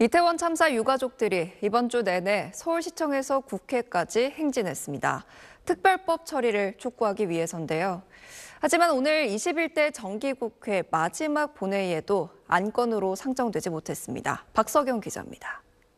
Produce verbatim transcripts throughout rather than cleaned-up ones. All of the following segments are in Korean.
이태원 참사 유가족들이 이번 주 내내 서울시청에서 국회까지 행진했습니다. 특별법 처리를 촉구하기 위해서인데요. 하지만 오늘 이십일 대 정기국회 마지막 본회의에도 안건으로 상정되지 못했습니다. 박석영 기자입니다.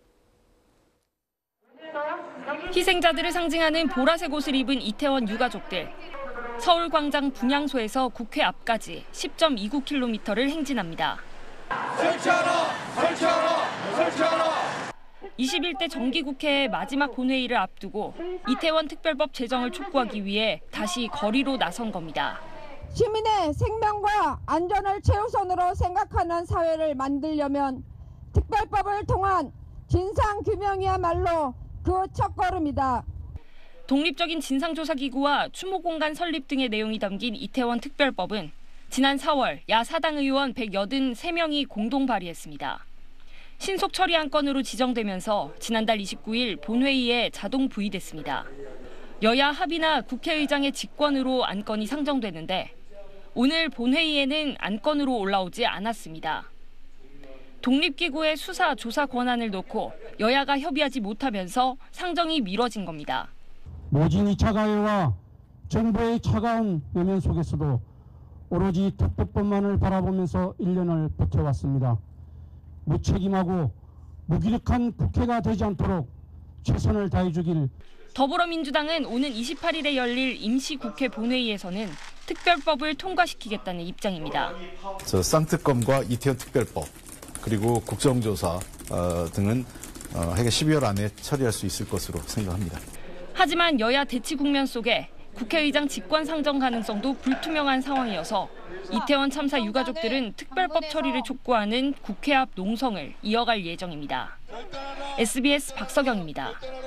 희생자들을 상징하는 보라색 옷을 입은 이태원 유가족들. 서울광장 분향소에서 국회 앞까지 십 점 이구 킬로미터를 행진합니다. 설치하라! 설치하라! 설치하라! 이십일 대 정기국회의 마지막 본회의를 앞두고 이태원 특별법 제정을 촉구하기 위해 다시 거리로 나선 겁니다. 시민의 생명과 안전을 최우선으로 생각하는 사회를 만들려면 특별법을 통한 진상규명이야말로 그 첫걸음이다. 독립적인 진상조사기구와 추모공간 설립 등의 내용이 담긴 이태원 특별법은 지난 사월 야사당 의원 백팔십삼 명이 공동 발의했습니다. 신속 처리 안건으로 지정되면서 지난달 이십구일 본회의에 자동 부의됐습니다. 여야 합의나 국회의장의 직권으로 안건이 상정되는데 오늘 본회의에는 안건으로 올라오지 않았습니다. 독립기구의 수사, 조사 권한을 놓고 여야가 협의하지 못하면서 상정이 미뤄진 겁니다. 모진 이 차 가해와 정부의 차가운 외면 속에서도 오로지 특별법만을 바라보면서 일 년을 버텨왔습니다. 무책임하고 무기력한 국회가 되지 않도록 최선을 다해주길. 더불어민주당은 오는 이십팔일에 열릴 임시국회 본회의에서는 특별법을 통과시키겠다는 입장입니다. 저 쌍특검과 이태원 특별법 그리고 국정조사 어, 등은 어, 해가 십이월 안에 처리할 수 있을 것으로 생각합니다. 하지만 여야 대치 국면 속에 국회의장 직권 상정 가능성도 불투명한 상황이어서 이태원 참사 유가족들은 특별법 처리를 촉구하는 국회 앞 농성을 이어갈 예정입니다. 에스비에스 박석영입니다.